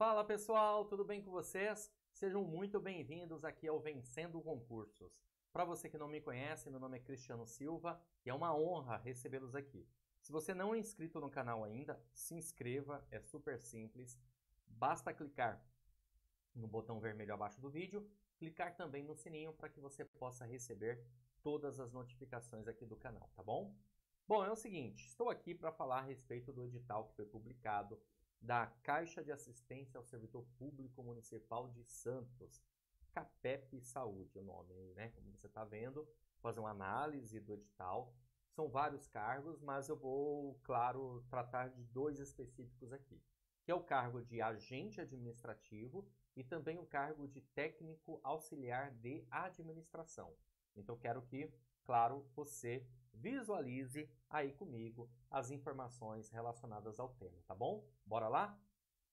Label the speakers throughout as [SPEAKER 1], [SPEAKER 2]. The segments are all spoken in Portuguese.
[SPEAKER 1] Fala pessoal, tudo bem com vocês? Sejam muito bem-vindos aqui ao Vencendo Concursos. Para você que não me conhece, meu nome é Cristiano Silva e é uma honra recebê-los aqui. Se você não é inscrito no canal ainda, se inscreva, é super simples. Basta clicar no botão vermelho abaixo do vídeo, clicar também no sininho para que você possa receber todas as notificações aqui do canal, tá bom? Bom, é o seguinte, estou aqui para falar a respeito do edital que foi publicado da Caixa de Assistência ao Servidor Público Municipal de Santos, CAPEP Saúde, o nome, né? Como você está vendo, fazer uma análise do edital. São vários cargos, mas eu vou, claro, tratar de dois específicos aqui, que é o cargo de agente administrativo e também o cargo de técnico auxiliar de administração. Então, quero que, claro, você visualize aí comigo as informações relacionadas ao tema, tá bom? Bora lá?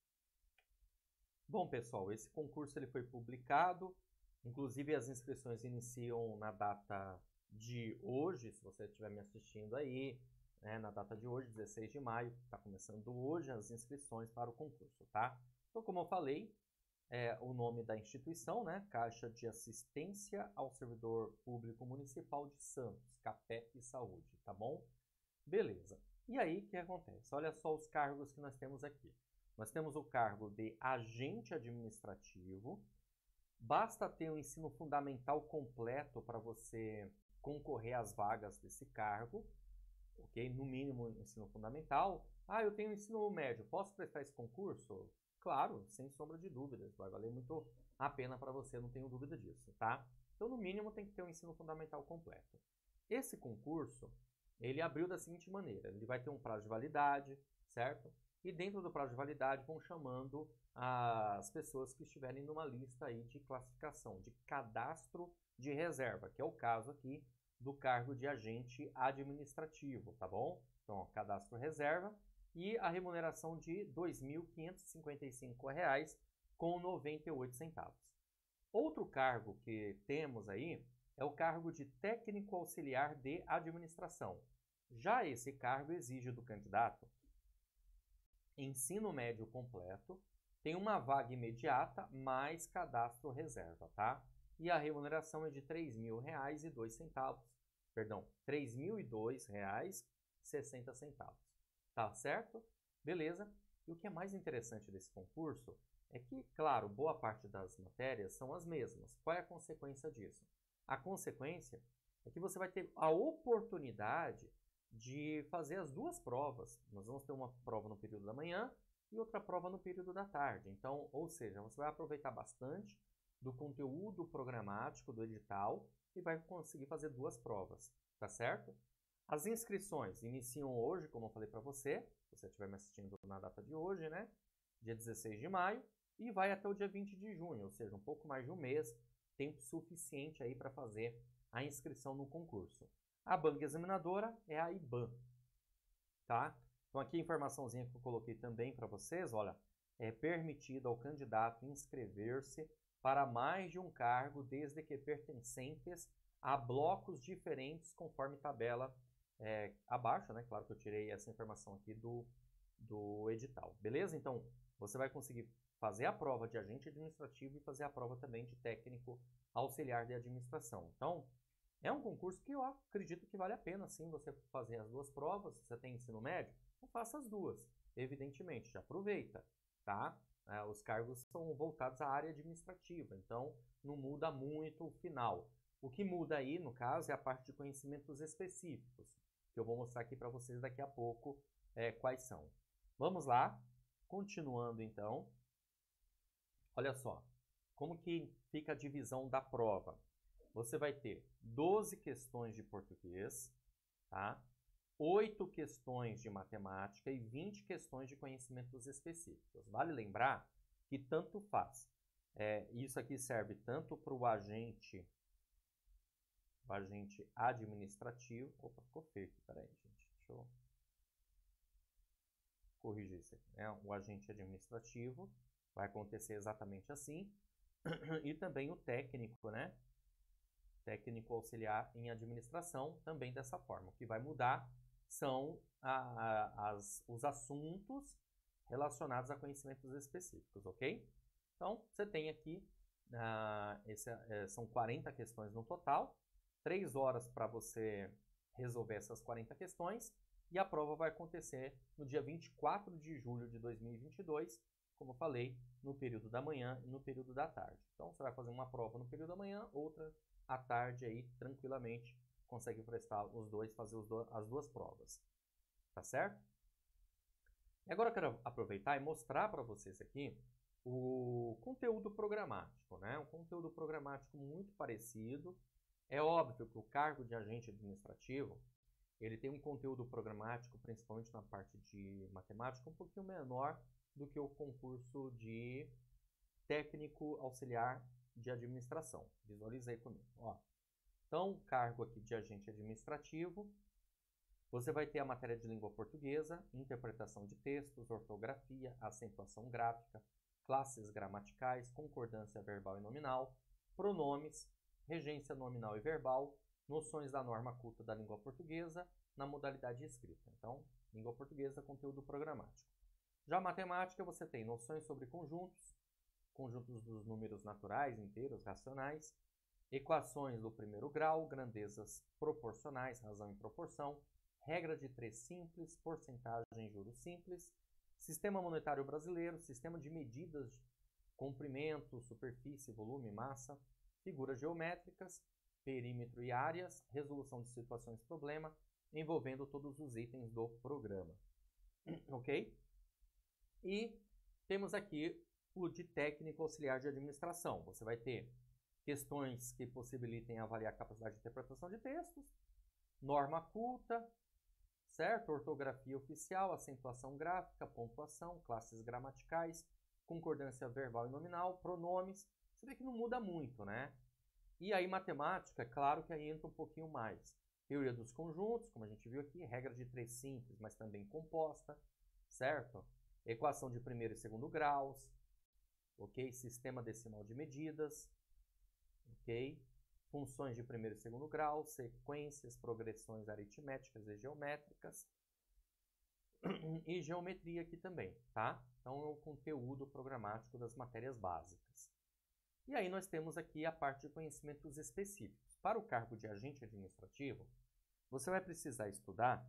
[SPEAKER 1] Bom, pessoal, esse concurso ele foi publicado, inclusive as inscrições iniciam na data de hoje, se você estiver me assistindo aí, né, na data de hoje, 16 de maio, está começando hoje as inscrições para o concurso, tá? Então, como eu falei, o nome da instituição, né? Caixa de Assistência ao Servidor Público Municipal de Santos, CAPEP Saúde, tá bom? Beleza. E aí, o que acontece? Olha só os cargos que nós temos aqui. Nós temos o cargo de agente administrativo. Basta ter um ensino fundamental completo para você concorrer às vagas desse cargo, ok? No mínimo, ensino fundamental. Ah, eu tenho ensino médio, posso prestar esse concurso? Claro, sem sombra de dúvidas, vai valer muito a pena para você, não tenho dúvida disso, tá? Então, no mínimo, tem que ter um ensino fundamental completo. Esse concurso, ele abriu da seguinte maneira, ele vai ter um prazo de validade, certo? E dentro do prazo de validade vão chamando as pessoas que estiverem numa lista aí de classificação, de cadastro de reserva, que é o caso aqui do cargo de agente administrativo, tá bom? Então, ó, cadastro reserva e a remuneração de R$ 2.555,98. Outro cargo que temos aí é o cargo de técnico auxiliar de administração. Já esse cargo exige do candidato ensino médio completo, tem uma vaga imediata mais cadastro reserva, tá? E a remuneração é de R$ 3.000,02, perdão, R$ 3.002,60. Tá certo? Beleza? E o que é mais interessante desse concurso é que, claro, boa parte das matérias são as mesmas. Qual é a consequência disso? A consequência é que você vai ter a oportunidade de fazer as duas provas. Nós vamos ter uma prova no período da manhã e outra prova no período da tarde. Então, ou seja, você vai aproveitar bastante do conteúdo programático do edital e vai conseguir fazer duas provas, tá certo? As inscrições iniciam hoje, como eu falei para você, se você estiver me assistindo na data de hoje, né? Dia 16 de maio, e vai até o dia 20 de junho, ou seja, um pouco mais de um mês, tempo suficiente aí para fazer a inscrição no concurso. A banca examinadora é a IBAN, tá? Então aqui a informaçãozinha que eu coloquei também para vocês, olha, é permitido ao candidato inscrever-se para mais de um cargo desde que pertencentes a blocos diferentes conforme tabela abaixo, né? Claro que eu tirei essa informação aqui do edital, beleza? Então você vai conseguir fazer a prova de agente administrativo e fazer a prova também de técnico auxiliar de administração. Então, é um concurso que eu acredito que vale a pena, sim, você fazer as duas provas. Se você tem ensino médio, então faça as duas, evidentemente, já aproveita, tá? Os cargos são voltados à área administrativa, então não muda muito o final. O que muda aí, no caso, é a parte de conhecimentos específicos, que eu vou mostrar aqui para vocês daqui a pouco quais são. Vamos lá, continuando então. Olha só, como que fica a divisão da prova? Você vai ter 12 questões de português, tá? 8 questões de matemática e 20 questões de conhecimentos específicos. Vale lembrar que tanto faz. Isso aqui serve tanto para o agente administrativo. Opa, ficou feio aqui, peraí, gente. Deixa eu corrigir isso aqui. O agente administrativo vai acontecer exatamente assim. E também o técnico, né? Técnico auxiliar em administração, também dessa forma. O que vai mudar são os assuntos relacionados a conhecimentos específicos, ok? Então, você tem aqui, são 40 questões no total, 3 horas para você resolver essas 40 questões, e a prova vai acontecer no dia 24 de julho de 2022, como eu falei, no período da manhã e no período da tarde. Então, você vai fazer uma prova no período da manhã, outra à tarde, aí, tranquilamente, consegue prestar os dois, fazer as duas provas. Tá certo? E agora eu quero aproveitar e mostrar para vocês aqui o conteúdo programático, né? Um conteúdo programático muito parecido. É óbvio que o cargo de agente administrativo, ele tem um conteúdo programático, principalmente na parte de matemática, um pouquinho menor do que o concurso de técnico auxiliar de administração. Visualiza aí comigo. Ó. Então, cargo aqui de agente administrativo, você vai ter a matéria de língua portuguesa, interpretação de textos, ortografia, acentuação gráfica, classes gramaticais, concordância verbal e nominal, pronomes, regência nominal e verbal, noções da norma culta da língua portuguesa na modalidade escrita. Então, língua portuguesa, conteúdo programático. Já matemática, você tem noções sobre conjuntos, conjuntos dos números naturais, inteiros, racionais, equações do primeiro grau, grandezas proporcionais, razão e proporção, regra de 3 simples, porcentagem, juros simples, sistema monetário brasileiro, sistema de medidas, comprimento, superfície, volume, massa, figuras geométricas, perímetro e áreas, resolução de situações problema, envolvendo todos os itens do programa. Ok? E temos aqui o de técnico auxiliar de administração. Você vai ter questões que possibilitem avaliar a capacidade de interpretação de textos, norma culta, certo? Ortografia oficial, acentuação gráfica, pontuação, classes gramaticais, concordância verbal e nominal, pronomes. Você vê que não muda muito, né? E aí matemática, é claro que aí entra um pouquinho mais. Teoria dos conjuntos, como a gente viu aqui, regra de 3 simples, mas também composta, certo? Equação de primeiro e segundo graus, ok? Sistema decimal de medidas, ok? Funções de primeiro e segundo grau, sequências, progressões aritméticas e geométricas, e geometria aqui também, tá? Então, é o conteúdo programático das matérias básicas. E aí nós temos aqui a parte de conhecimentos específicos. Para o cargo de agente administrativo, você vai precisar estudar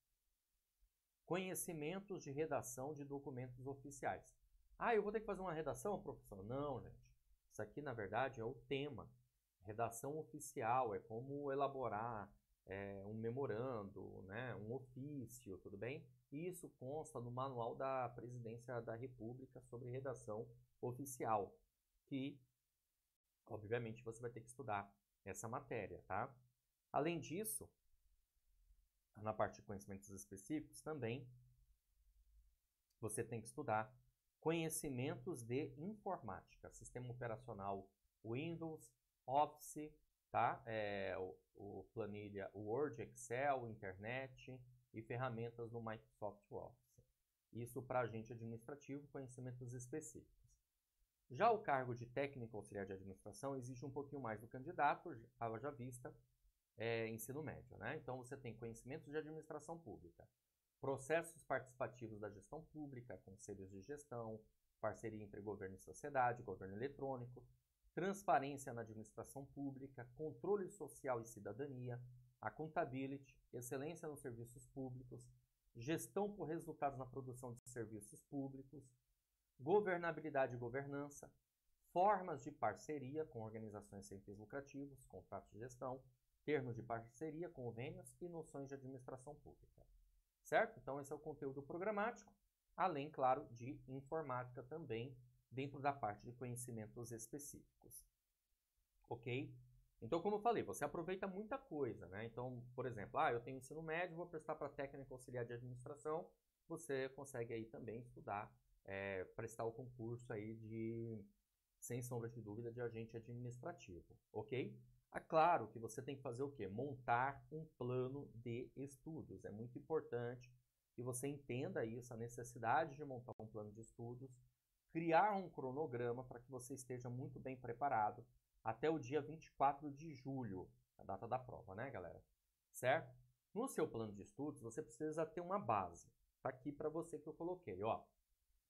[SPEAKER 1] conhecimentos de redação de documentos oficiais. Ah, eu vou ter que fazer uma redação, professor? Não, gente. Isso aqui, na verdade, é o tema. Redação oficial é como elaborar um memorando, né, um ofício, tudo bem? E isso consta no Manual da Presidência da República sobre redação oficial, que, obviamente, você vai ter que estudar essa matéria, tá? Além disso, na parte de conhecimentos específicos também, você tem que estudar conhecimentos de informática, sistema operacional Windows, Office, tá? O planilha Word, Excel, internet e ferramentas do Microsoft Office. Isso para agente administrativo, conhecimentos específicos. Já o cargo de técnico auxiliar de administração exige um pouquinho mais do candidato, haja vista ensino médio, né? Então você tem conhecimentos de administração pública, processos participativos da gestão pública, conselhos de gestão, parceria entre governo e sociedade, governo eletrônico, transparência na administração pública, controle social e cidadania, accountability, excelência nos serviços públicos, gestão por resultados na produção de serviços públicos, governabilidade e governança, formas de parceria com organizações sem fins lucrativos, contratos de gestão, termos de parceria, convênios e noções de administração pública. Certo? Então, esse é o conteúdo programático, além, claro, de informática também, dentro da parte de conhecimentos específicos. Ok? Então, como eu falei, você aproveita muita coisa, né? Então, por exemplo, eu tenho ensino médio, vou prestar para técnico auxiliar de administração, você consegue aí também estudar, prestar o concurso aí de, sem sombra de dúvida, de agente administrativo, ok? É claro que você tem que fazer o quê? Montar um plano de estudos. É muito importante que você entenda isso, a necessidade de montar um plano de estudos, criar um cronograma para que você esteja muito bem preparado até o dia 24 de julho, a data da prova, né, galera? Certo? No seu plano de estudos, você precisa ter uma base. Tá aqui para você que eu coloquei, ó.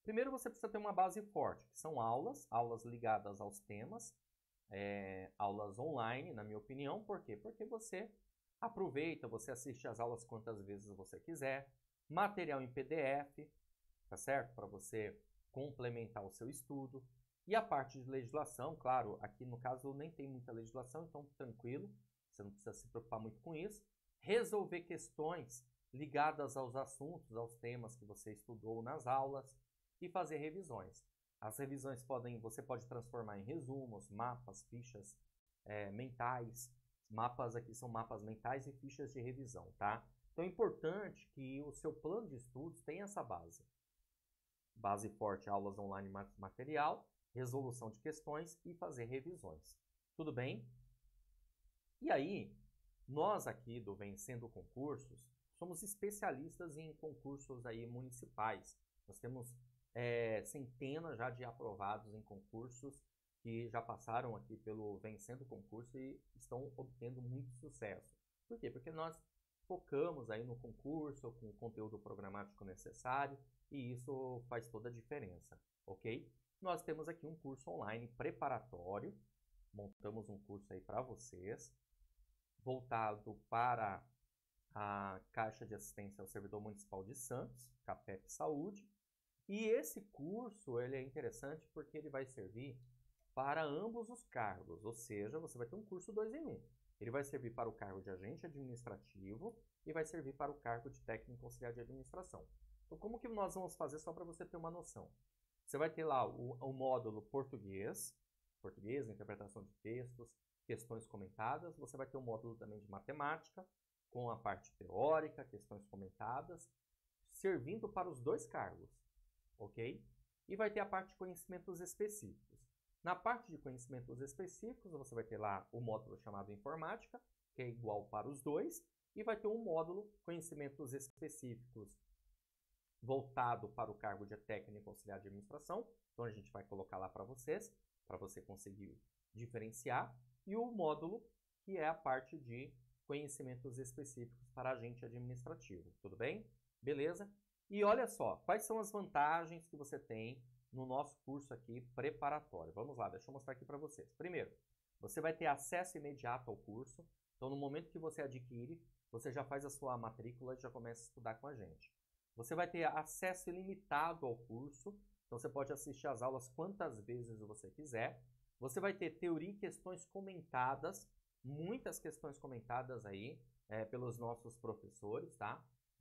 [SPEAKER 1] Primeiro você precisa ter uma base forte, que são aulas ligadas aos temas, aulas online, na minha opinião. Por quê? Porque você aproveita, você assiste as aulas quantas vezes você quiser, material em PDF, tá certo? Para você complementar o seu estudo. E a parte de legislação, claro, aqui no caso nem tem muita legislação, então tranquilo, você não precisa se preocupar muito com isso. Resolver questões ligadas aos assuntos, aos temas que você estudou nas aulas e fazer revisões. As revisões você pode transformar em resumos, mapas, fichas mentais. Mapas aqui são mapas mentais e fichas de revisão, tá? Então é importante que o seu plano de estudos tenha essa base. Base forte, aulas online, material, resolução de questões e fazer revisões. Tudo bem? E aí, nós aqui do Vencendo Concursos, somos especialistas em concursos aí municipais. Nós temos centenas já de aprovados em concursos que já passaram aqui pelo Vencendo Concurso e estão obtendo muito sucesso. Por quê? Porque nós focamos aí no concurso com o conteúdo programático necessário e isso faz toda a diferença, ok? Nós temos aqui um curso online preparatório, montamos um curso aí para vocês, voltado para a Caixa de Assistência ao Servidor Municipal de Santos, CAPEP Saúde. E esse curso ele é interessante porque ele vai servir para ambos os cargos, ou seja, você vai ter um curso 2 em 1. Ele vai servir para o cargo de agente administrativo e vai servir para o cargo de técnico auxiliar de administração. Então, como que nós vamos fazer só para você ter uma noção? Você vai ter lá o módulo português, interpretação de textos, questões comentadas. Você vai ter um módulo também de matemática, com a parte teórica, questões comentadas, servindo para os dois cargos, ok? E vai ter a parte de conhecimentos específicos. Na parte de conhecimentos específicos, você vai ter lá o módulo chamado informática, que é igual para os dois, e vai ter um módulo conhecimentos específicos voltado para o cargo de técnico auxiliar de administração. Então a gente vai colocar lá para você conseguir diferenciar, e o módulo que é a parte de conhecimentos específicos para agente administrativo. Tudo bem? Beleza? E olha só, quais são as vantagens que você tem no nosso curso aqui preparatório. Vamos lá, deixa eu mostrar aqui para vocês. Primeiro, você vai ter acesso imediato ao curso. Então, no momento que você adquire, você já faz a sua matrícula e já começa a estudar com a gente. Você vai ter acesso ilimitado ao curso. Então, você pode assistir às aulas quantas vezes você quiser. Você vai ter teoria e questões comentadas, muitas questões comentadas aí pelos nossos professores, tá?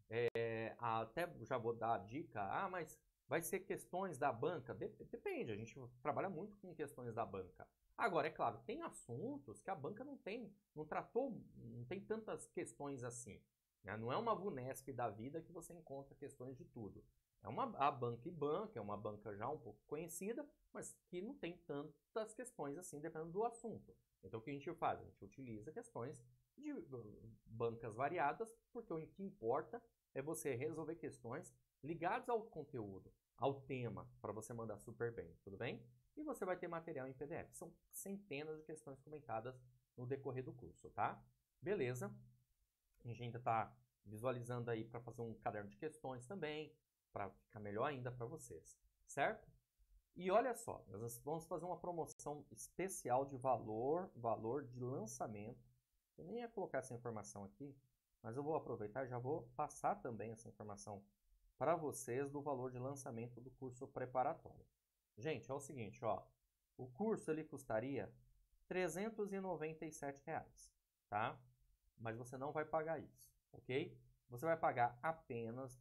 [SPEAKER 1] Até já vou dar a dica, mas vai ser questões da banca? Depende, a gente trabalha muito com questões da banca. Agora, é claro, tem assuntos que a banca não tratou, não tem tantas questões assim. Né? Não é uma VUNESP da vida que você encontra questões de tudo. A Banca e Banca é uma banca já um pouco conhecida, mas que não tem tantas questões assim, dependendo do assunto. Então, o que a gente faz? A gente utiliza questões de bancas variadas, porque o que importa é você resolver questões ligadas ao conteúdo, ao tema, para você mandar super bem, tudo bem? E você vai ter material em PDF. São centenas de questões comentadas no decorrer do curso, tá? Beleza. A gente ainda está visualizando aí para fazer um caderno de questões também, para ficar melhor ainda para vocês, certo? E olha só, nós vamos fazer uma promoção especial de valor de lançamento. Eu nem ia colocar essa informação aqui, mas eu vou aproveitar e já vou passar também essa informação para vocês do valor de lançamento do curso preparatório. Gente, é o seguinte, ó, o curso ele custaria R$ 397, tá? Mas você não vai pagar isso, ok? Você vai pagar apenas R$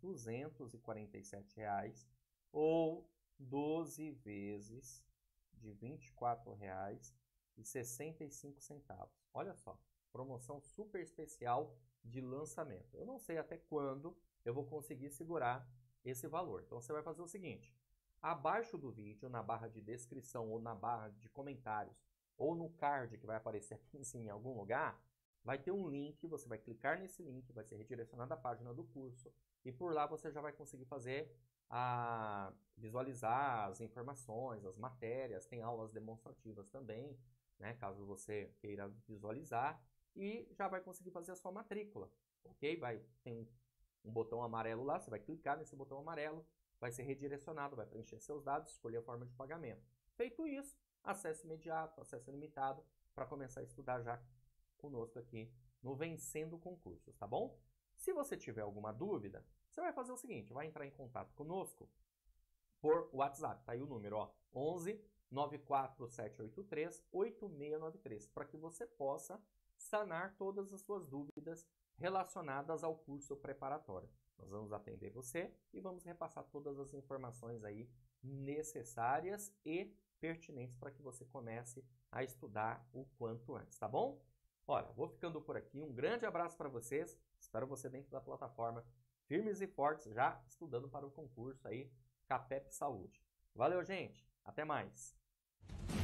[SPEAKER 1] 247 ou 12 vezes de R$ 24,65. Olha só, promoção super especial de lançamento. Eu não sei até quando eu vou conseguir segurar esse valor. Então você vai fazer o seguinte, abaixo do vídeo, na barra de descrição ou na barra de comentários ou no card que vai aparecer aqui em cima em algum lugar, vai ter um link, você vai clicar nesse link, vai ser redirecionado à página do curso e por lá você já vai conseguir visualizar as informações, as matérias, tem aulas demonstrativas também, né, caso você queira visualizar, e já vai conseguir fazer a sua matrícula, ok? Tem um botão amarelo lá, você vai clicar nesse botão amarelo vai ser redirecionado, vai preencher seus dados, escolher a forma de pagamento. Feito isso, acesso imediato, acesso ilimitado, para começar a estudar já conosco aqui no Vencendo Concursos, tá bom? Se você tiver alguma dúvida, você vai fazer o seguinte, vai entrar em contato conosco por WhatsApp, tá aí o número, ó, 11 94783 8693, para que você possa sanar todas as suas dúvidas relacionadas ao curso preparatório. Nós vamos atender você e vamos repassar todas as informações aí necessárias e pertinentes para que você comece a estudar o quanto antes, tá bom? Olha, vou ficando por aqui. Um grande abraço para vocês. Espero você dentro da plataforma, firmes e fortes, já estudando para o concurso aí, CAPEP Saúde. Valeu, gente. Até mais.